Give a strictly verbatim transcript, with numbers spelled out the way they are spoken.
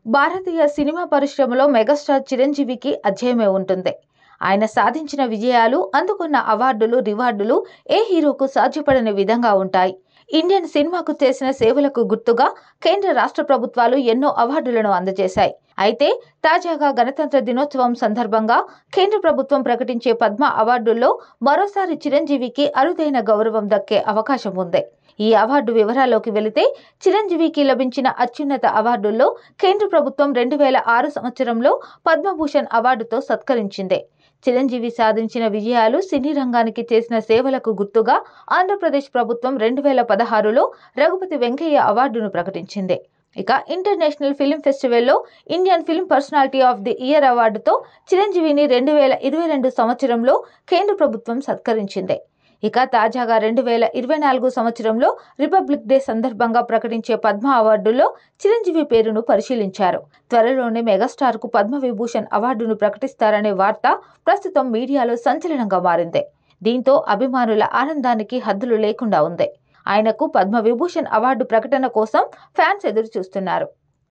భారతీయ cinema పరిశ్రమలో megastar చిరంజీవికి అధ్యయమే ఉంటుంది. ఆయన సాధించిన విజయాలు, అందుకున్న అవార్డులు, రివార్డులు ఏ హీరోకు సాధ్యపడని విధంగా ఉంటాయి. ఇండియన్ సినిమాకు చేసిన సేవలకు గుర్తుగా కేంద్ర రాష్ట్ర ప్రభుత్వాలు ఎన్నో అవార్డులను అందజేశాయి. అయితే తాజాగా గణతంత్ర దినోత్సవం సందర్భంగా కేంద్ర ప్రభుత్వం ప్రకటించే పద్మ అవార్డుల్లో మరోసారి చిరంజీవికి అరుదైన గౌరవం దక్కే అవకాశం ఉంది. ఈ అవార్డు వివరాల్లోకి వెళితే, చిరంజీవికి లభించిన అత్యున్నత అవార్డుల్లో కేంద్ర ప్రభుత్వం రెండు వేల ఆరు సంవత్సరంలో పద్మభూషణ్ అవార్డుతో సత్కరించింది. చిరంజీవి సాధించిన విజయాలు, సినీ రంగానికి చేసిన సేవలకు గుర్తుగా ఆంధ్రప్రదేశ్ ప్రభుత్వం రెండు వేల పదహారులో రఘుపతి వెంకయ్య అవార్డును ప్రకటించింది. ఇక ఇంటర్నేషనల్ ఫిల్మ్ ఫెస్టివల్లో Indian film personality of the year అవార్డుతో చిరంజీవిని రెండు వేల ఇరవై రెండు సంవత్సరంలో కేంద్ర ప్రభుత్వం సత్కరించింది. ఇక తాజాగా రెండు వేల ఇరవై నాలుగు సంవత్సరంలో రిపబ్లిక్ డే సందర్భంగా ప్రకటించే పద్మ అవార్డుల్లో చిరంజీవి పేరును పరిశీలించారు. త్వరలోనే మెగాస్టార్ కు పద్మ విభూషణ్ అవార్డును ప్రకటిస్తారనే వార్త ప్రస్తుతం మీడియాలో సంచలనంగా మారింది. దీంతో అభిమానుల ఆనందానికి హద్దులు లేకుండా ఉంది. ఆయనకు పద్మ విభూషణ్ అవార్డు ప్రకటన కోసం ఫ్యాన్స్ ఎదురు చూస్తున్నారు.